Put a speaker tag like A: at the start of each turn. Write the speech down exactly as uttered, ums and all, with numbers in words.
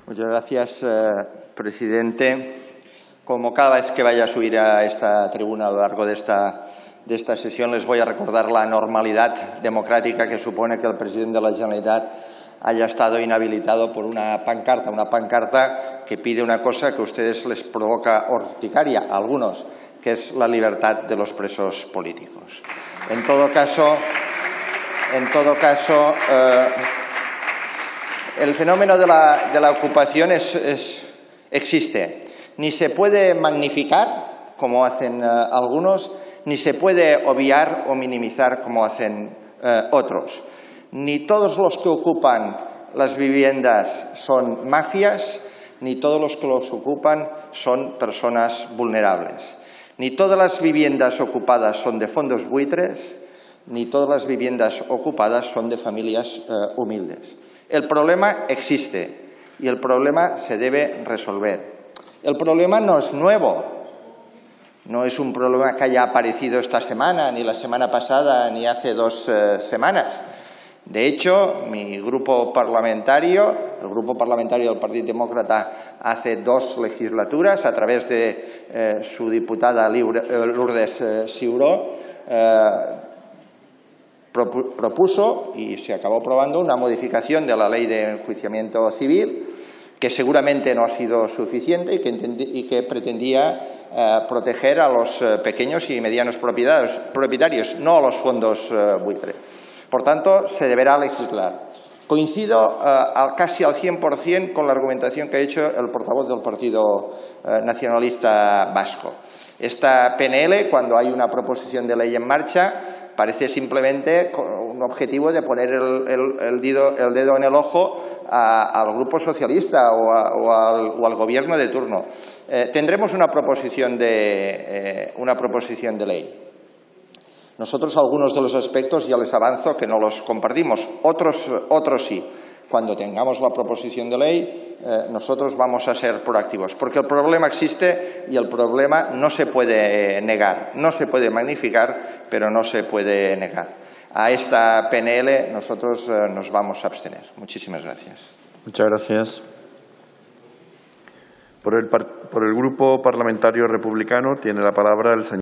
A: Muchas gracias, eh, presidente. Como cada vez que vaya a subir a esta tribuna a lo largo de esta, de esta sesión, les voy a recordar la normalidad democrática que supone que el presidente de la Generalitat haya estado inhabilitado por una pancarta, una pancarta que pide una cosa que a ustedes les provoca urticaria, a algunos, que es la libertad de los presos políticos. En todo caso, en todo caso eh, el fenómeno de la, de la ocupación es, es, existe. Ni se puede magnificar, como hacen eh, algunos, ni se puede obviar o minimizar, como hacen eh, otros. Ni todos los que ocupan las viviendas son mafias, ni todos los que los ocupan son personas vulnerables. Ni todas las viviendas ocupadas son de fondos buitres, ni todas las viviendas ocupadas son de familias eh, humildes. El problema existe y el problema se debe resolver. El problema no es nuevo, no es un problema que haya aparecido esta semana, ni la semana pasada, ni hace dos eh, semanas. De hecho, mi grupo parlamentario, el grupo parlamentario del Partido Demócrata, hace dos legislaturas, a través de eh, su diputada Lourdes eh, Ciuró, eh, propuso y se acabó aprobando una modificación de la Ley de Enjuiciamiento Civil, que seguramente no ha sido suficiente y que, y que pretendía eh, proteger a los eh, pequeños y medianos propietarios, propietarios, no a los fondos eh, buitre. Por tanto, se deberá legislar. Coincido eh, al, casi al cien por cien con la argumentación que ha hecho el portavoz del Partido eh, Nacionalista Vasco. Esta P N L, cuando hay una proposición de ley en marcha, parece simplemente un objetivo de poner el, el, el, dedo, el dedo en el ojo a, al grupo socialista o, a, o, al, o al gobierno de turno. Eh, tendremos una proposición, de, eh, una proposición de ley. Nosotros algunos de los aspectos ya les avanzo que no los compartimos, otros, otros sí. Cuando tengamos la proposición de ley, eh, nosotros vamos a ser proactivos, porque el problema existe y el problema no se puede negar, no se puede magnificar, pero no se puede negar. A esta P N L nosotros eh, nos vamos a abstener. Muchísimas gracias.
B: Muchas gracias. Por el, por el Grupo Parlamentario Republicano tiene la palabra el señor